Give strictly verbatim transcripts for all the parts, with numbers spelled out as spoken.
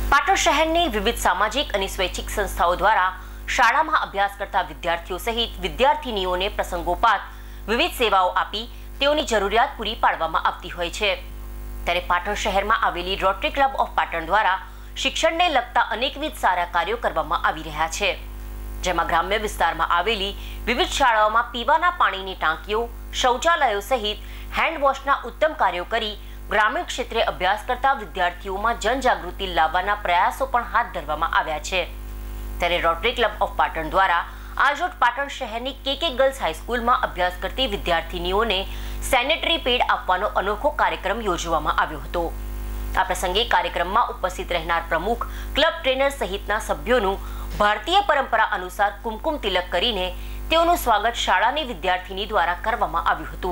પાટણ શહેરની વિવિધ સામાજિક અને સ્વૈચ્છિક સંસ્થાઓ દ્વારા શાળામાં અભ્યાસ કરતા વિદ્યાર્થીઓ સહિત વિદ્યાર્થીનીઓને પ્રસંગોપાત વિવિધ સેવાઓ આપી તેઓની જરૂરિયાત પૂરી પાડવામાં આવતી હોય છે। ત્યારે પાટણ શહેરમાં આવેલી રોટરી ક્લબ ઓફ પાટણ દ્વારા શિક્ષણને લગતા અનેકવિધ સારા કાર્યો કરવામાં આવી રહ્યા છે, જેમાં ગ્રામ્ય વિસ્તારમાં આવેલી વિવિધ શાળાઓમાં પીવાના પાણીની ટાંકીઓ, શૌચાલયો સહિત હેન્ડ વોશના ઉત્તમ કાર્યો કરી ग्रामीण क्षेत्रे अभ्यास करता विद्यार्थियों में जनजागृति लाववाना प्रयासों पण हाथ धरवामां आव्या छे। त्यारे रोटरी क्लब ऑफ पाटण द्वारा आज रोज पाटण शहरनी केके गर्ल्स हाईस्कूल में अभ्यास करती विद्यार्थिनीओने सेनेटरी पेड आपवानो अनोखो कार्यक्रम योजवामां आव्यो हतो। आ प्रसंगे कार्यक्रम में उपस्थित रहनार प्रमुख क्लब ट्रेनर सहितना सभ्योनुं भारतीय परंपरा अनुसार कुमकुम तिलक करीने तेओनुं स्वागत शाळानी विद्यार्थिनी द्वारा करवामां आव्युं हतुं।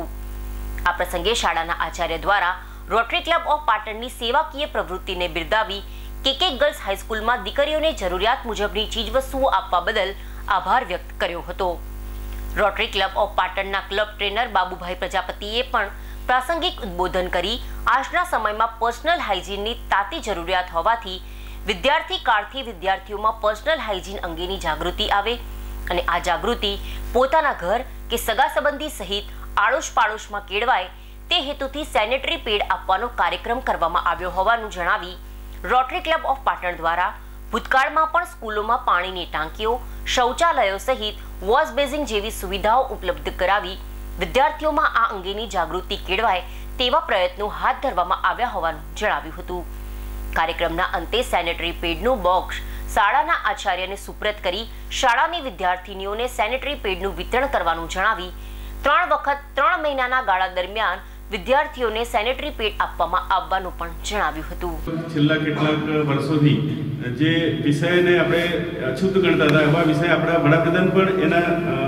आ प्रसंगे शाळाना आचार्य द्वारा रोटरी क्लब ऑफ पाटणनी सेवाकीय प्रवृत्ति ने बिरदावी केके गर्ल्स हाईस्कूल में दीकरीओने जरूरियात मुजबनी चीजवस्तुओं आपवा बदल आभार व्यक्त कर्यो हतो। रोटरी क्लब ऑफ पाटणना क्लब ट्रेनर बाबूभाई प्रजापतिए पण प्रासंगिक उद्बोधन करी आजना समयमां पर्सनल हाइजीननी ताती जरूरियात होवाथी विद्यार्थी काळथी विद्यार्थीओमां पर्सनल हाइजीन अंगेनी जागृति आवे अने आ जागृति पोताना घर के सगा संबंधी सहित आड़ोश पाड़ोशमां केळवाय ते हेतुथी सेनेटरी पेड आपवानो कार्यक्रम करवामां आव्यो होवानुं जणावी रोटरी क्लब ऑफ पाटण द्वारा भूतकाळमां पण स्कूलोमां पाणीनी टांकीओ, शौचालयो सहित वॉश बेसिन जेवी सुविधाओ उपलब्ध करावी विद्यार्थीओमां आ अंगेनी जागृति केळवाय तेवा प्रयत्नो हाथ धरवामां आव्या होवानुं जणाव्युं हतुं। कार्यक्रमना अंते सेनेटरी पेडनुं बोक्स शाळाना आचार्यने सुप्रत करी शाळानी विद्यार्थिनीओने सेनेटरी पेडनुं वितरण करवानुं जणावी त्रण वखत त्रण महीनाना गाळा दरमियान विद्यार्थीओने सेनेटरी पेड आपवामां आववानुं पण जणाव्युं हतुं। छेल्ला કેટલાક વર્ષોથી જે વિષયને આપણે અછૂત ગણતા હતા એવા વિષય આપણા વડાપ્રધાન પણ એના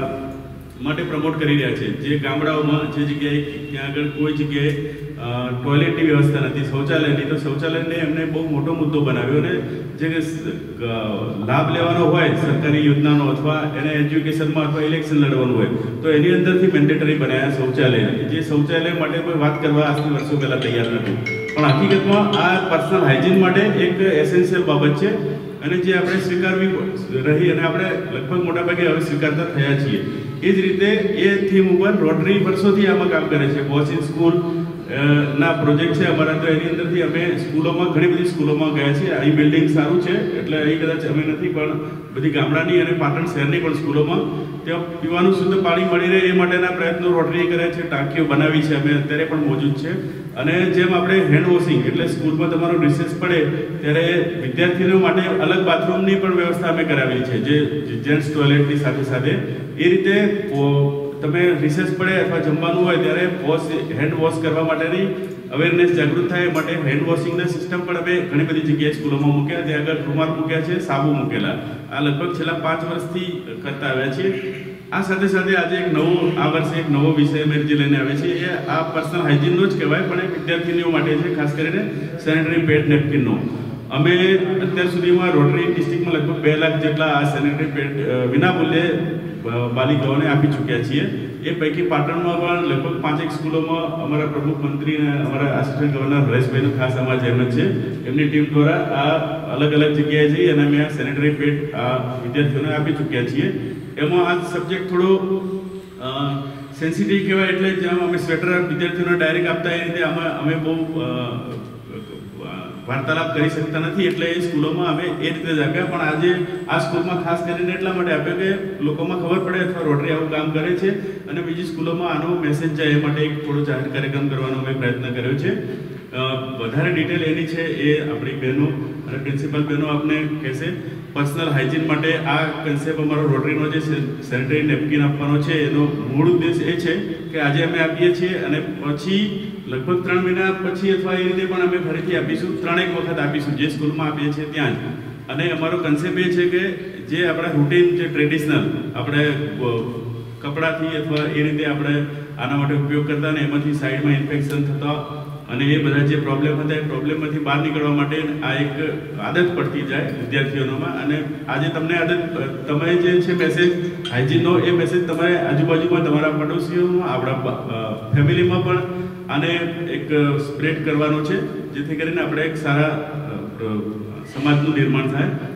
માટે પ્રમોટ કરી રહ્યા છે। જે ગામડાઓમાં જે જગ્યાએ ત્યાં આગળ કોઈ જગ્યાએ ટોયલેટની વ્યવસ્થા નથી, શૌચાલયની, તો શૌચાલયને એમને બહુ મોટો મુદ્દો બનાવ્યો અને જે લાભ લેવાનો હોય સરકારી યોજનાનો અથવા એને એજ્યુકેશનમાં અથવા ઇલેક્શન લડવાનું હોય તો એની અંદરથી મેન્ડેટરી બનાવ્યા શૌચાલય। જે શૌચાલય માટે કોઈ વાત કરવા આજથી વર્ષો પહેલાં તૈયાર નથી, પણ હકીકતમાં આ પર્સનલ હાઇજીન માટે એક એસેન્શિયલ બાબત છે અને જે આપણે સ્વીકારવી રહી અને આપણે લગભગ મોટાભાગે હવે સ્વીકારતા થયા છીએ। એ જ રીતે એ થીમ ઉપર રોટરી વર્ષોથી આમાં કામ કરે છે। વોશ ઇન સ્કૂલ ના પ્રોજેક્ટ છે અમારા, તો એની અંદરથી અમે સ્કૂલોમાં ઘણી બધી સ્કૂલોમાં ગયા છીએ। અહીં બિલ્ડિંગ સારું છે એટલે અહીં કદાચ અમે નથી, પણ બધી ગામડાની અને પાટણ શહેરની પણ સ્કૂલોમાં ત્યાં પીવાનું શુદ્ધ પાણી મળી રહે એ માટેના પ્રયત્નો રોટરીએ કર્યા છે। ટાંકીઓ બનાવી છે, અમે અત્યારે પણ મોજૂદ છે। અને જેમ આપણે હેન્ડ વોશિંગ એટલે સ્કૂલમાં તમારો રિસેસ પડે ત્યારે વિદ્યાર્થીઓ માટે અલગ બાથરૂમની પણ વ્યવસ્થા અમે કરાવેલી છે, જે જેન્ટ્સ ટોયલેટની સાથે સાથે એ રીતે તમે રિસેસ પડે અથવા જમવાનું હોય ત્યારે વોશ હેન્ડ વોશ કરવા માટેની અવેરનેસ જાગૃત થાય એ માટે હેન્ડ વોશિંગના સિસ્ટમ પણ અમે ઘણી બધી જગ્યાએ સ્કૂલોમાં મૂક્યા। ત્યાં આગળ રૂમાલ મૂક્યા છે, સાબુ મૂકેલા। આ લગભગ છેલ્લા પાંચ વર્ષથી કરતા આવ્યા છીએ। આ સાથે સાથે આજે એક નવો આ વર્ષે એક નવો વિષય અમે જે લઈને આવ્યા છીએ એ આ પર્સનલ હાઇજીનનો જ કહેવાય, પણ એ વિદ્યાર્થીનીઓ માટે છે, ખાસ કરીને સેનેટરી પેડ નેપકિનનો। અમે અત્યાર સુધીમાં રોટરી ડિસ્ટ્રિક્ટમાં લગભગ બે લાખ જેટલા આ સેનેટરી પેડ વિના મૂલ્યે બાલિકાઓને આપી ચૂક્યા છીએ। એ પૈકી પાટણમાં પણ લગભગ પાંચેક સ્કૂલોમાં અમારા પ્રમુખ મંત્રી અને અમારા આસિસ્ટન્ટ ગવર્નર હરેશભાઈનો ખાસ અમારા જહેમત છે, એમની ટીમ દ્વારા આ અલગ અલગ જગ્યાએ જઈ અને અમે આ સેનેટરી પેડ આ વિદ્યાર્થીઓને આપી ચૂક્યા છીએ। એમાં આ સબ્જેક્ટ થોડો સેન્સિટિવ કહેવાય, એટલે જેમ અમે સ્વેટર વિદ્યાર્થીઓને ડાયરેક્ટ આપતા એ રીતે અમે અમે બહુ વાર્તાલાપ કરી શકતા નથી, એટલે એ સ્કૂલોમાં અમે એ રીતે જ આપ્યા। પણ આજે આ સ્કૂલમાં ખાસ કરીને એટલા માટે આપ્યો કે લોકોમાં ખબર પડે અથવા રોટરી આવું કામ કરે છે અને બીજી સ્કૂલોમાં આનો મેસેજ જાય એ માટે એક થોડો જાહેર કાર્યક્રમ કરવાનો અમે પ્રયત્ન કર્યો છે। વધારે ડિટેલ એની છે એ આપણી બહેનો અને પ્રિન્સિપલ બહેનો આપને કહેશે। પર્સનલ હાઇજીન માટે આ કન્સેપ્ટ અમારો રોટરીનો જે સેનેટરી નેપકિન આપવાનો છે એનો મૂળ ઉદ્દેશ એ છે કે આજે અમે આપીએ છીએ અને પછી લગભગ ત્રણ મહિના પછી અથવા એ રીતે પણ અમે ફરીથી આપીશું, ત્રણેક વખત આપીશું જે સ્કૂલમાં આપીએ છીએ ત્યાં જ। અને અમારો કન્સેપ્ટ એ છે કે જે આપણા રૂટીન જે ટ્રેડિશનલ આપણે કપડાથી અથવા એ રીતે આપણે આના માટે ઉપયોગ કરતા ને એમાંથી સાઈડમાં ઇન્ફેક્શન થતા અને એ બધા જે પ્રોબ્લેમ હતા એ પ્રોબ્લેમમાંથી બહાર નીકળવા માટે આ એક આદત પડતી જાય વિદ્યાર્થીઓમાં। અને આજે તમને આદત તમે જે છે મેસેજ હાઇજીનનો એ મેસેજ તમારે આજુબાજુમાં તમારા પડોશીઓમાં આપણા ફેમિલીમાં પણ આને એક સ્પ્રેડ કરવાનો છે, જેથી કરીને આપણે એક સારા સમાજનું નિર્માણ થાય